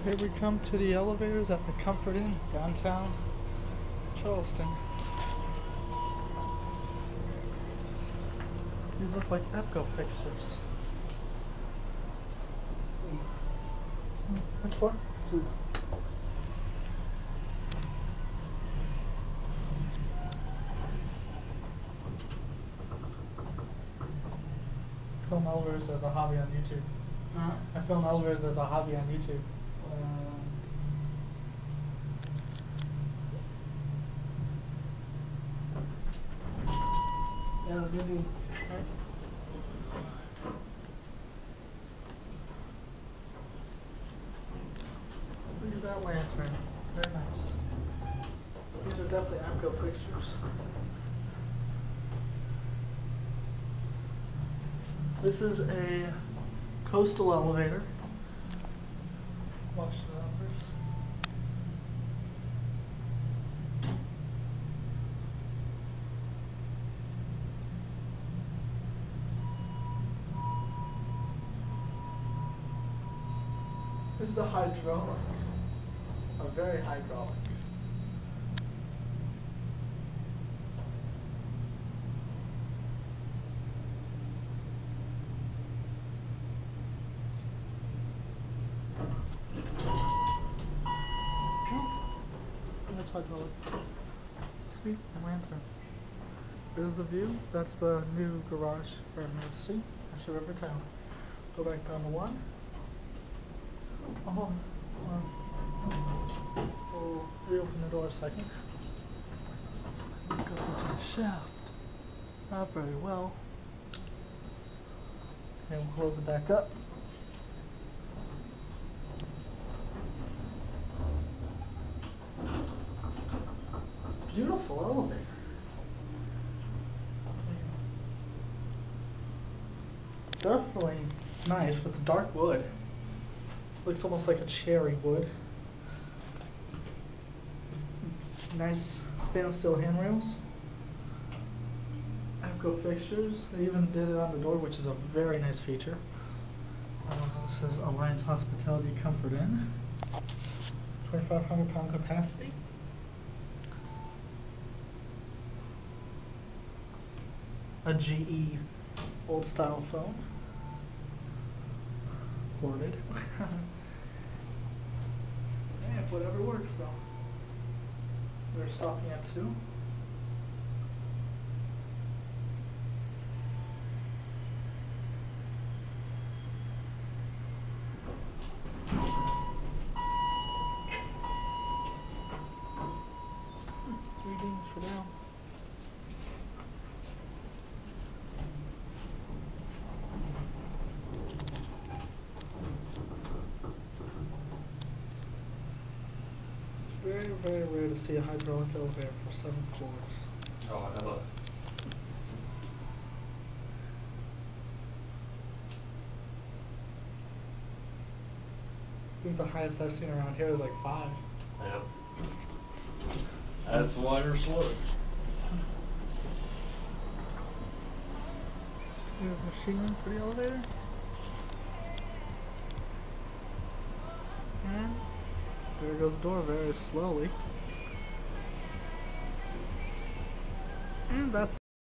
Here we come to the elevators at the Comfort Inn, downtown Charleston. These look like EPCO fixtures. Which one? Two. Film elevators as a hobby on YouTube. Huh? I film elevators as a hobby on YouTube. Yeah, maybe. Look at that lantern. Very nice. These are definitely EPCO fixtures. This is a coastal elevator. Watch the numbers. This is a hydraulic. A very hydraulic. That's hydraulic. Sweet, a lantern. There's the view. That's the new garage for Emergency. Asher River Town. Go back down to one. Oh, we'll reopen the door a second. Go into the shaft. Not very well. Okay, we'll close it back up. Beautiful elevator. Definitely nice with the dark wood. Looks almost like a cherry wood. Nice stainless steel handrails. EPCO fixtures. They even did it on the door, which is a very nice feature. This is Alliance Hospitality Comfort Inn. 2,500 pound capacity. A GE old style phone. Ported. Yeah, whatever works though. They're stopping at 2. Readings for now. Very, very rare to see a hydraulic elevator for 7 floors. Oh, I love I think the highest I've seen around here is like 5. Yep. That's wider slope. Here's the machine room for the elevator. And there goes the door very slowly. And that's